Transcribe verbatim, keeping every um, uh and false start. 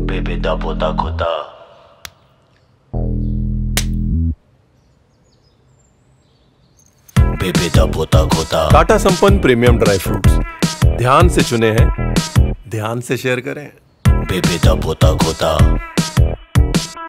Baby दा पोता खोता। बेबी दा पोता खोता। टाटा संपन्न प्रीमियम ड्राई फ्रूट्स ध्यान से चुने हैं, ध्यान से शेयर करें। बेबी दा पोता खोता।